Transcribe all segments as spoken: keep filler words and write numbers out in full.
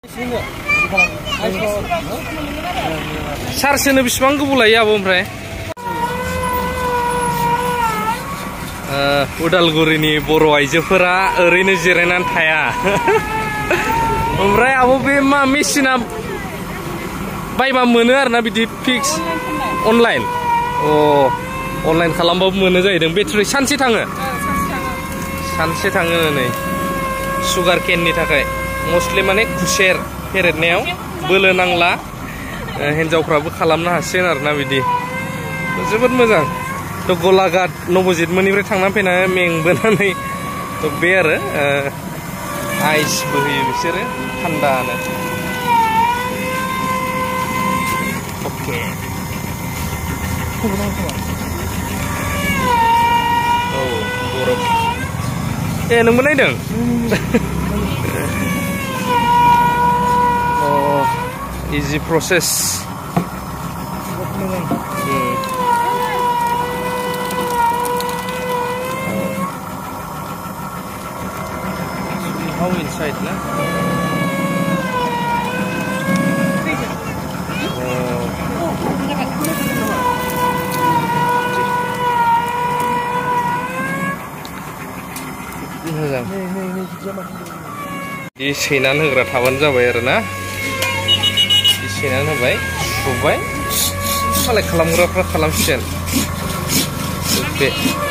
सार्सनो बेसेबां गोबाव लायो आब' ओमफ्राय उदालगुरिनि बर' आइजोफोरा ओरैनो जिरायनानै थाया ओमफ्राय आब' बे मा मेसिना बायबा मोनो आरोना बिदि फिक्स अनलाइन अ अनलाइन खालामबाबो मोनो जाहैदों बेटारि सानसे थाङो सानसे थाङो नै सुगार केननि थाखाय मस्टलि माने खुसेर फेरेदनायाव बोलो नांला हिन्जावफ्राबो खालामनो हासिगोन आरोना बिदि जोबोद मोजां थ' गलाघाट नबजित मोननिफ्राय थांनानै फैनानै मेंबोनानै थ' बे आरो आइसबो होयो बिसोरो थान्दानो अके औ बरफ ए नोंबो नायदों easy process how inside na मोजां बे सैनानै होग्रा थाबानो जाबाय आरोना सैनानै होबाय सुबाय मालाय खालामग्राफ्रा खालामसिगोन बे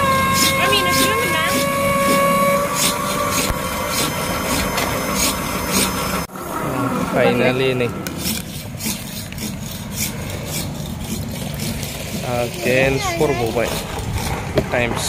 फाइनालि नै अगेन सरबावबाय टु टाइम्स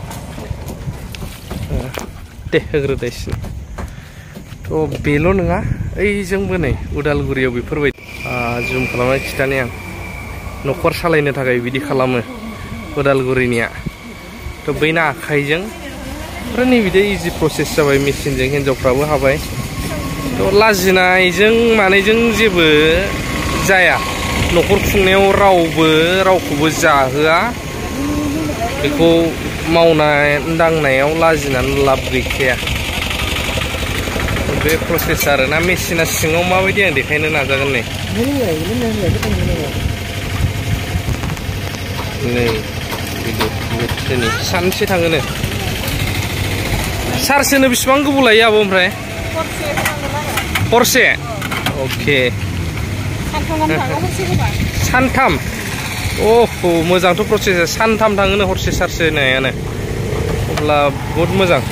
दे होग्रोदो एसे थ' बेल' नङा ओइजोंबो नै उदालगुरियाव बेफोरबायदि जुम खालामनानै खिथानि आं न'खर सालायनो थाखाय बिदि खालामो उदालगुरिनिया थ' बैना आखाइजों ओमफ्राय नै बिदि इजि प्रसेस जाबाय मेचिनजों हिन्जावफ्राबो हाबाय थ' लाजिनायजों मानायजों जेबो जाया न'खर खुंनायाव रावबो रावखौबो जाहोआ बेखौ मावनाय दांनायाव लाजिनानै लाब गैखाया बे प्रसेस आरोना मेचिना सिङाव माबायदि आं देखायनो नाजागोन नै नै बिदि सानसे थाङोनो चार्ज होनो बेसेबां गोबाव लायो आब' ओमफ्राय हरसे अके सानथाम अह मोजांथ' प्रसेसा सानथाम थाङोनो हरसे चार्ज होनायानो अब्ला बहुद मोजां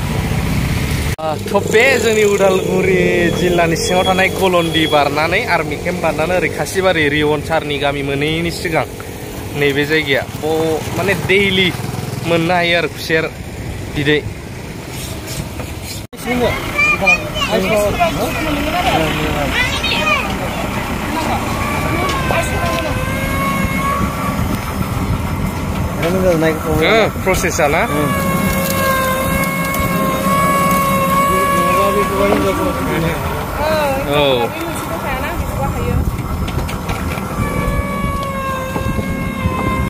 थ' बे जोंनि उदालगुरि जिल्लानि सिङाव थानाय गलन्दि बारनानै आर्मि केम्प बारनानै ओरै खासिबारि रिवनसारनि गामि मोनैनि सिगां नैबे जायगाया अ माने दैलि मोननो हायो आरो खुसेर बिदै प्रसेसा ना औ